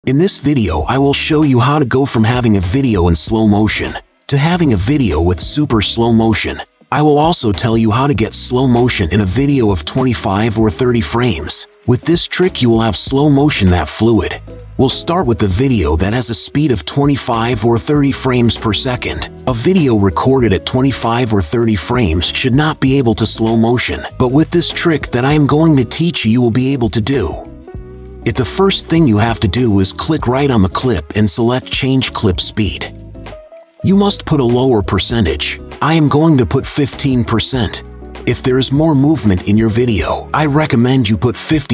In this video, I will show you how to go from having a video in slow motion to having a video with super slow motion. I will also tell you how to get slow motion in a video of 25 or 30 frames. With this trick, you will have slow motion that fluid. We'll start with the video that has a speed of 25 or 30 frames per second. A video recorded at 25 or 30 frames should not be able to slow motion, but with this trick that I am going to teach you, you will be able to do it. The first thing you have to do is click right on the clip and select Change Clip Speed. You must put a lower percentage. I am going to put 15%. If there is more movement in your video, I recommend you put 50%,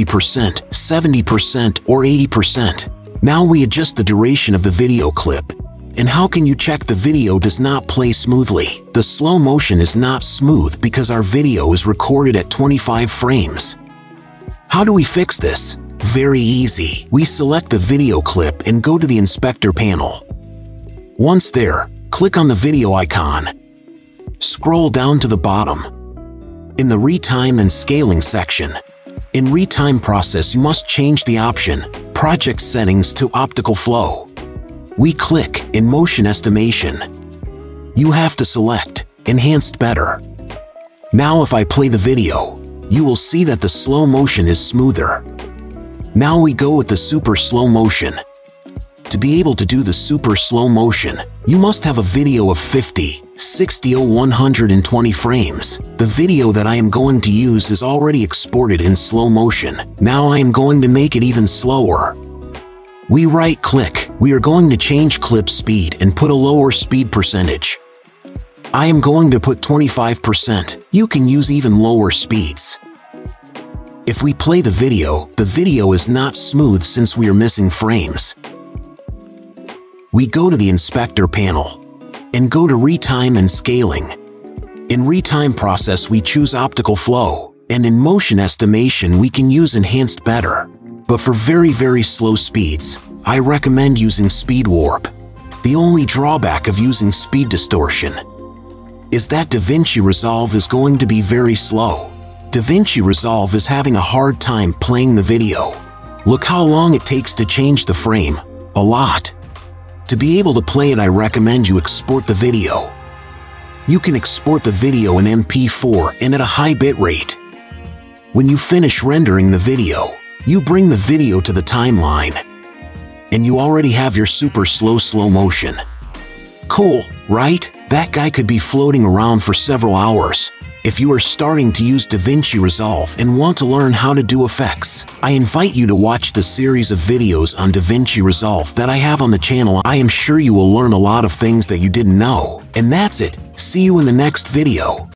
70%, or 80%. Now we adjust the duration of the video clip. And how can you check the video does not play smoothly? The slow motion is not smooth because our video is recorded at 25 frames. How do we fix this? Very easy. We select the video clip and go to the inspector panel. Once there, click on the video icon. Scroll down to the bottom. In the Retime and Scaling section, in Retime Process, you must change the option Project Settings to Optical Flow. We click in Motion Estimation. You have to select Enhanced Better. Now if I play the video, you will see that the slow motion is smoother. Now we go with the super slow motion. To be able to do the super slow motion, you must have a video of 50, 60 or 120 frames. The video that I am going to use is already exported in slow motion. Now I am going to make it even slower. We right-click. We are going to change clip speed and put a lower speed percentage. I am going to put 25%. You can use even lower speeds. If we play the video is not smooth since we are missing frames. We go to the inspector panel and go to Retime and Scaling. In Retime Process, we choose Optical Flow, and in Motion Estimation, we can use Enhanced Better. But for very slow speeds, I recommend using Speed Warp. The only drawback of using Speed Distortion is that DaVinci Resolve is going to be very slow. DaVinci Resolve is having a hard time playing the video. Look how long it takes to change the frame. A lot. To be able to play it, I recommend you export the video. You can export the video in MP4 and at a high bit rate. When you finish rendering the video, you bring the video to the timeline, and you already have your super slow motion. Cool, right? That guy could be floating around for several hours. If you are starting to use DaVinci Resolve and want to learn how to do effects, I invite you to watch the series of videos on DaVinci Resolve that I have on the channel. I am sure you will learn a lot of things that you didn't know. And that's it. See you in the next video.